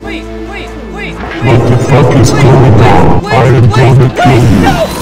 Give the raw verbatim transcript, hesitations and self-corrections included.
What the fuck is going on? I am gonna kill you.